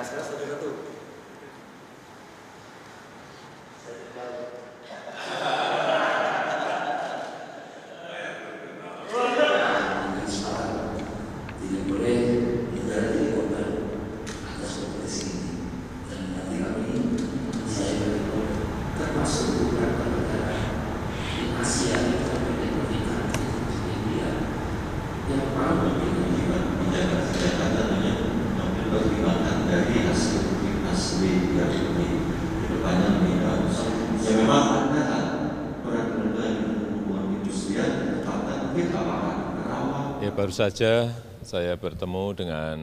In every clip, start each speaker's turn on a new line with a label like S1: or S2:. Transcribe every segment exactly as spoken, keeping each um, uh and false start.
S1: sekarang satu-satu.
S2: Tidak boleh negara jadi korban atas kompetisi ini. Dan nanti kami, saya berikut termasuk beberapa negara di Asia yang terjadi pertikaian di India yang mau
S3: menjaga kesehatan tentunya mengambil pertimbangan dari hasil asli dari ini kedepannya lebih bagus. Ya memang ada peran negara yang membuat industrian tetapkan mungkin apa-apa kerawat.
S4: Ya, baru saja saya bertemu dengan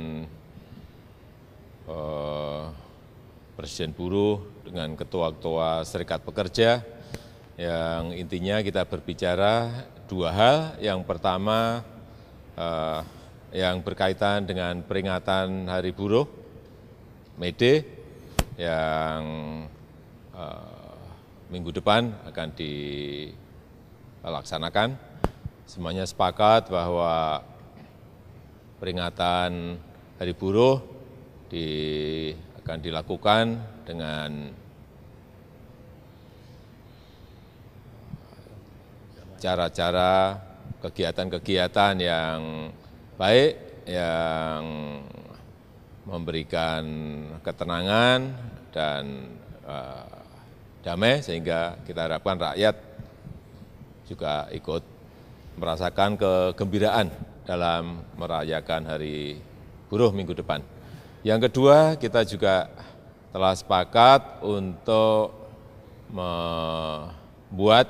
S4: uh, Presiden Buruh, dengan Ketua-Ketua Serikat Pekerja, yang intinya kita berbicara dua hal. Yang pertama, uh, yang berkaitan dengan peringatan Hari Buruh, May Day, yang uh, minggu depan akan dilaksanakan. Semuanya sepakat bahwa peringatan Hari Buruh di, akan dilakukan dengan cara-cara kegiatan-kegiatan yang baik, yang memberikan ketenangan dan uh, damai, sehingga kita harapkan rakyat juga ikut merasakan kegembiraan dalam merayakan Hari Buruh minggu depan. Yang kedua, kita juga telah sepakat untuk membuat,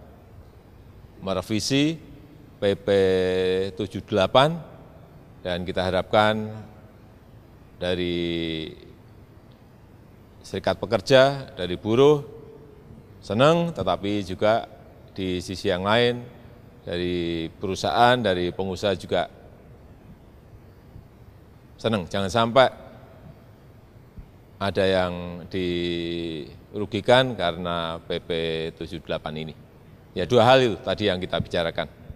S4: merevisi P P tujuh puluh delapan, dan kita harapkan dari serikat pekerja, dari buruh, senang, tetapi juga di sisi yang lain, dari perusahaan, dari pengusaha juga senang. Jangan sampai ada yang dirugikan karena P P tujuh puluh delapan ini. Ya, dua hal itu tadi yang kita bicarakan.